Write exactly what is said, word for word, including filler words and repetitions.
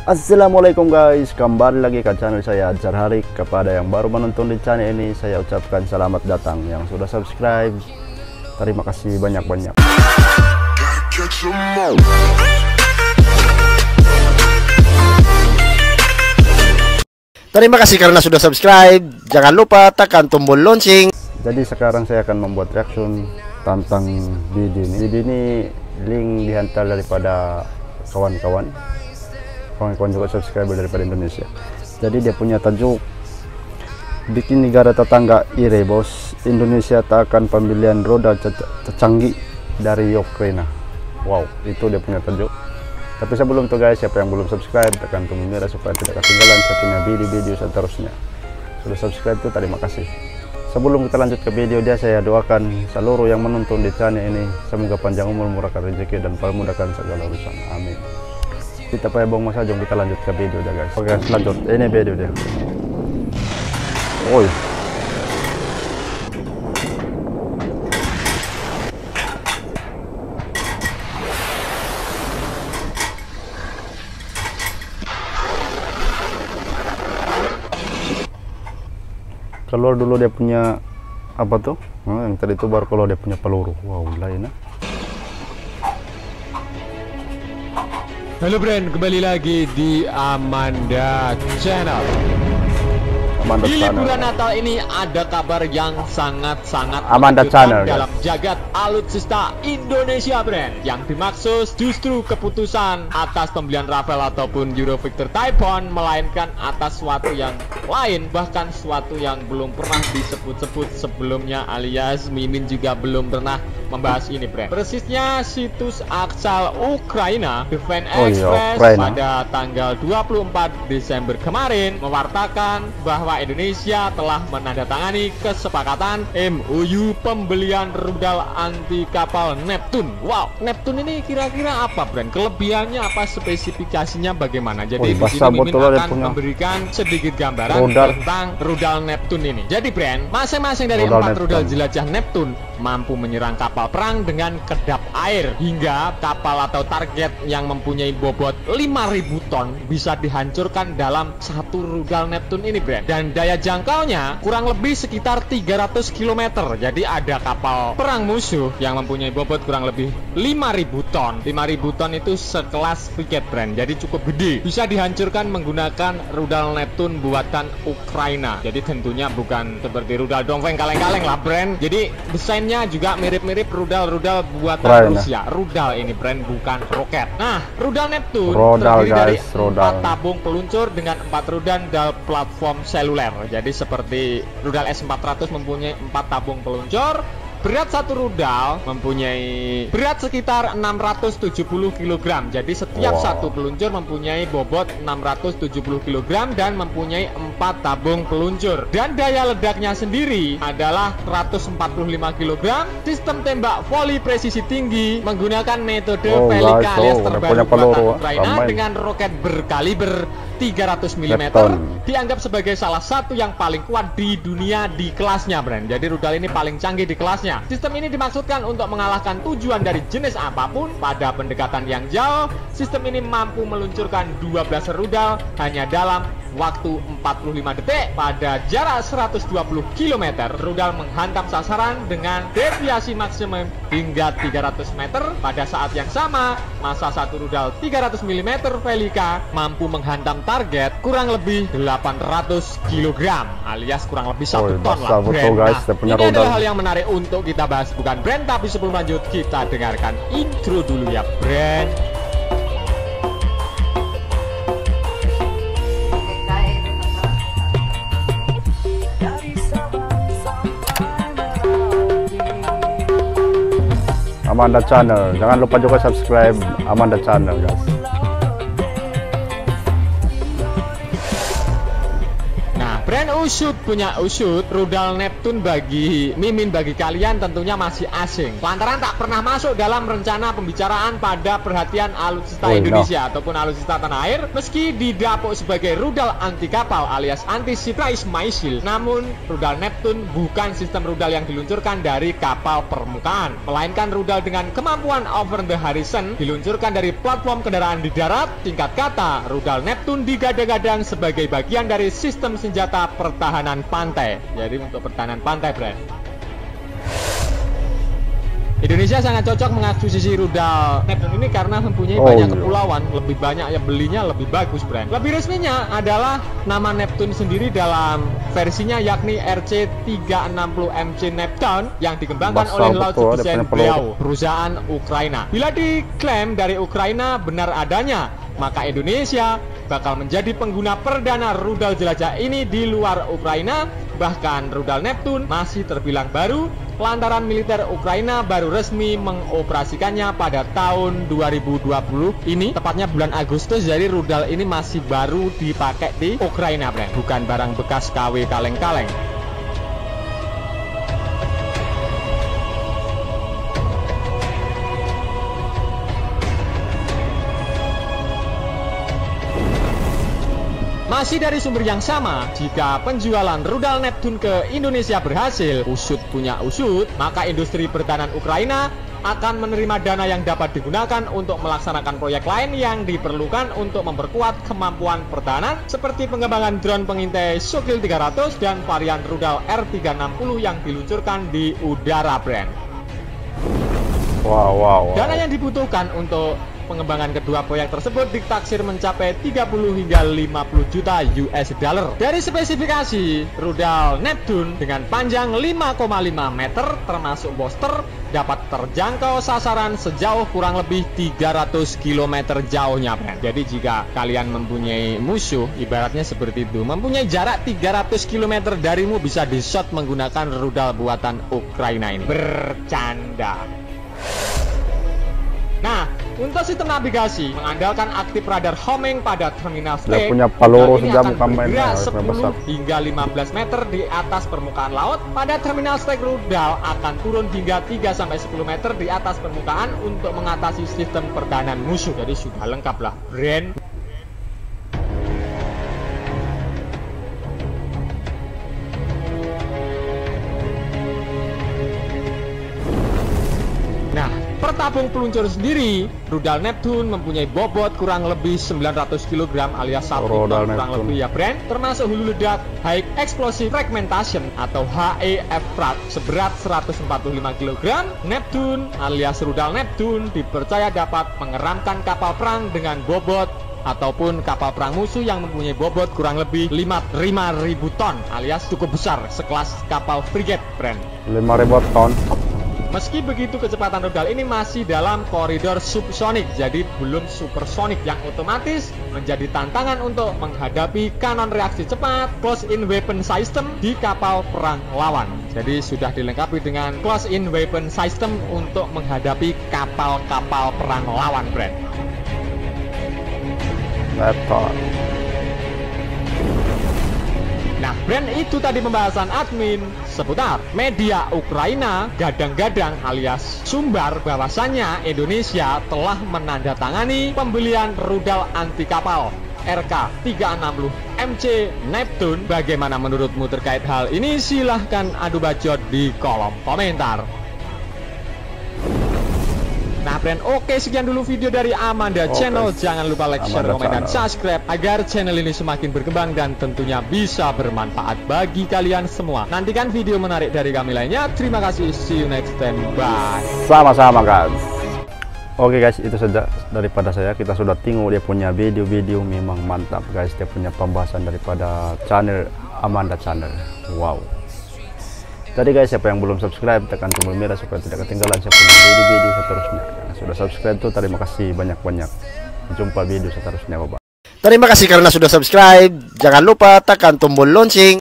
Assalamualaikum guys, kembali lagi ke channel saya Adjar Harik. Kepada yang baru menonton di channel ini, saya ucapkan selamat datang. Yang sudah subscribe, terima kasih banyak-banyak. Terima kasih karena sudah subscribe. Jangan lupa tekan tombol lonceng. Jadi sekarang saya akan membuat reaction tentang video ini. Video ini link dihantar daripada kawan-kawan. Kawan-kawan juga subscriber daripada Indonesia. Jadi dia punya tajuk bikin negara tetangga ire bos. Indonesia tak akan pembelian roda tercanggih dari Ukraina. Wow, itu dia punya tajuk. Tapi sebelum itu guys, siapa yang belum subscribe, tekan tombol merah supaya tidak ketinggalan saya punya video-video seterusnya. Sudah subscribe tuh, terima kasih. Sebelum kita lanjut ke video dia, saya doakan seluruh yang menonton di channel ini semoga panjang umur, murahkan rezeki dan permudahkan segala urusan. Amin. Kita payah bohong masa, jom kita lanjut ke video dia guys. Oke, lanjut. Ini video dia. Oi. Keluar dulu dia punya apa tuh? Nah, yang tadi itu baru kalau dia punya peluru. Wow, lain. Halo Bren, kembali lagi di Amanda Channel. Amanda Di Channel. liburan Natal ini ada kabar yang sangat-sangat Amanda Channel dalam jagat alutsista Indonesia, Bren. Yang dimaksud justru keputusan atas pembelian Rafale ataupun Eurovictor Typhoon, melainkan atas suatu yang lain, bahkan suatu yang belum pernah disebut-sebut sebelumnya, alias Mimin juga belum pernah membahas ini, Bren. Persisnya situs Aksal Ukraina Defense Oh iya, Express Ukraina. pada tanggal dua puluh empat Desember kemarin mewartakan bahwa Indonesia telah menandatangani kesepakatan M O U pembelian rudal anti kapal Neptune. Wow, Neptune ini kira-kira apa, Bren? Kelebihannya apa, spesifikasinya bagaimana? Jadi Oh, di sini Mimin betul akan punya memberikan sedikit gambaran rudal. tentang rudal Neptune ini. Jadi, Bren, masing-masing dari Rudal empat Neptune. rudal jelajah Neptune mampu menyerang kapal perang dengan kedap air, hingga kapal atau target yang mempunyai bobot lima ribu ton bisa dihancurkan dalam satu rudal Neptune ini, Bren. Dan daya jangkaunya kurang lebih sekitar tiga ratus kilometer. Jadi ada kapal perang musuh yang mempunyai bobot kurang lebih lima ribu ton. lima ribu ton itu sekelas frigate, Bren. Jadi cukup gede. Bisa dihancurkan menggunakan rudal Neptune buatan Ukraina. Jadi tentunya bukan seperti rudal Dongfeng kaleng-kaleng lah, Bren. Jadi desainnya juga mirip-mirip rudal-rudal buatan Ukraina. Rusia. Rudal ini, Bren, bukan roket. Nah, rudal Neptune Rodal, terdiri dari guys, rodal. empat tabung peluncur dengan empat rudal platform seluler. Jadi seperti rudal S empat ratus mempunyai empat tabung peluncur. Berat satu rudal mempunyai berat sekitar enam ratus tujuh puluh kilogram. Jadi setiap Wow. satu peluncur mempunyai bobot enam ratus tujuh puluh kilogram dan mempunyai empat tabung peluncur. Dan daya ledaknya sendiri adalah seratus empat puluh lima kilogram. Sistem tembak voli presisi tinggi menggunakan metode Oh, Velika guys, alias oh, udah terbaru punya peluru, buatan ah. Ukraina Ramai. dengan roket berkaliber tiga ratus milimeter. Neptune. Dianggap sebagai salah satu yang paling kuat di dunia di kelasnya, Bren. Jadi rudal ini paling canggih di kelasnya. Sistem ini dimaksudkan untuk mengalahkan tujuan dari jenis apapun pada pendekatan yang jauh. Sistem ini mampu meluncurkan dua belas rudal hanya dalam waktu empat puluh lima detik pada jarak seratus dua puluh kilometer. Rudal menghantam sasaran dengan deviasi maksimum hingga tiga ratus meter. Pada saat yang sama, massa satu rudal tiga ratus milimeter Velika mampu menghantam target kurang lebih delapan ratus kilogram, alias kurang lebih satu Oh, ton basah lah, betul, Bren. guys, Nah, dia punya ini adalah rudal. hal yang menarik untuk kita bahas, bukan, Bren. Tapi sebelum lanjut, kita dengarkan intro dulu ya, Bren. Amanda Channel. Jangan lupa juga subscribe Amanda Channel, guys. Nah, Bren, usut punya usut, rudal Neptune bagi Mimin, bagi kalian tentunya masih asing, lantaran tak pernah masuk dalam rencana pembicaraan pada perhatian alutsista oh, Indonesia no. ataupun alutsista tanah air. Meski didapuk sebagai rudal anti kapal alias anti surprise missile, namun rudal Neptune bukan sistem rudal yang diluncurkan dari kapal permukaan, melainkan rudal dengan kemampuan over the horizon diluncurkan dari platform kendaraan di darat. Tingkat kata, rudal Neptune digadang-gadang sebagai bagian dari sistem senjata pertahanan pantai. Jadi untuk pertahanan pantai, Bro. Indonesia sangat cocok mengakuisisi rudal Neptune ini karena mempunyai oh, banyak iya. kepulauan, lebih banyak yang belinya lebih bagus, brand. Lebih resminya adalah nama Neptune sendiri dalam versinya yakni R C tiga enam nol M C Neptune yang dikembangkan Basal oleh Laut betul, Design Beliau, perusahaan Ukraina. Bila diklaim dari Ukraina benar adanya, maka Indonesia bakal menjadi pengguna perdana rudal jelajah ini di luar Ukraina. Bahkan rudal Neptune masih terbilang baru lantaran militer Ukraina baru resmi mengoperasikannya pada tahun dua ribu dua puluh ini, tepatnya bulan Agustus. Jadi rudal ini masih baru dipakai di Ukraina, brand, bukan barang bekas K W kaleng-kaleng. Masih dari sumber yang sama, jika penjualan rudal Neptune ke Indonesia berhasil, usut punya usut, maka industri pertahanan Ukraina akan menerima dana yang dapat digunakan untuk melaksanakan proyek lain yang diperlukan untuk memperkuat kemampuan pertahanan, seperti pengembangan drone pengintai Sukil tiga ratus dan varian rudal R tiga enam nol yang diluncurkan di udara, brand. Wow, wow, wow. Dana yang dibutuhkan untuk pengembangan kedua proyek tersebut ditaksir mencapai tiga puluh hingga lima puluh juta U S dollar. Dari spesifikasi, rudal Neptune dengan panjang lima koma lima meter termasuk booster dapat terjangkau sasaran sejauh kurang lebih tiga ratus kilometer jauhnya, brand. Jadi jika kalian mempunyai musuh, ibaratnya seperti itu, mempunyai jarak tiga ratus kilometer darimu, bisa di-shot menggunakan rudal buatan Ukraina ini. Bercanda. Nah, untuk sistem navigasi mengandalkan aktif radar homing pada terminal stake. Dia punya peluru ini sejam akan kampanye bergerak besar. sepuluh hingga lima belas meter di atas permukaan laut. Pada terminal stake, rudal akan turun hingga tiga sampai sepuluh meter di atas permukaan untuk mengatasi sistem pertahanan musuh. Jadi sudah lengkap lah, brand. Nah, per tabung peluncur sendiri, rudal Neptune mempunyai bobot kurang lebih sembilan ratus kilogram alias satu ton kurang lebih ya, brand, termasuk hulu ledak High Explosive Fragmentation atau H E F F R A G seberat seratus empat puluh lima kilogram. Neptune alias rudal Neptune dipercaya dapat mengeramkan kapal perang dengan bobot ataupun kapal perang musuh yang mempunyai bobot kurang lebih lima ribu ton alias cukup besar, sekelas kapal frigate, brand. lima ribu ton. Meski begitu, kecepatan rudal ini masih dalam koridor subsonik, jadi belum supersonik, yang otomatis menjadi tantangan untuk menghadapi kanon reaksi cepat close-in weapon system di kapal perang lawan. Jadi sudah dilengkapi dengan close-in weapon system untuk menghadapi kapal-kapal perang lawan, brand. Betul. Nah, brand, itu tadi pembahasan admin seputar media Ukraina gadang-gadang alias sumbar bahwasannya Indonesia telah menandatangani pembelian rudal anti kapal R K tiga enam nol M C Neptune. Bagaimana menurutmu terkait hal ini? Silahkan adu bacot di kolom komentar. Nah, brand, oke, sekian dulu video dari Amanda okay. Channel. Jangan lupa like, Amanda share, komen, dan subscribe agar channel ini semakin berkembang dan tentunya bisa bermanfaat bagi kalian semua. Nantikan video menarik dari kami lainnya. Terima kasih, see you next time, bye. Sama-sama, guys. Oke guys, itu saja daripada saya. Kita sudah tengok dia punya video-video, memang mantap guys. Dia punya pembahasan daripada channel Amanda Channel. Wow. Tadi guys, siapa yang belum subscribe, tekan tombol merah supaya tidak ketinggalan saya punya video-video seterusnya. Yang sudah subscribe tuh, terima kasih banyak-banyak. Jumpa video seterusnya, bye-bye. Terima kasih karena sudah subscribe. Jangan lupa tekan tombol lonceng.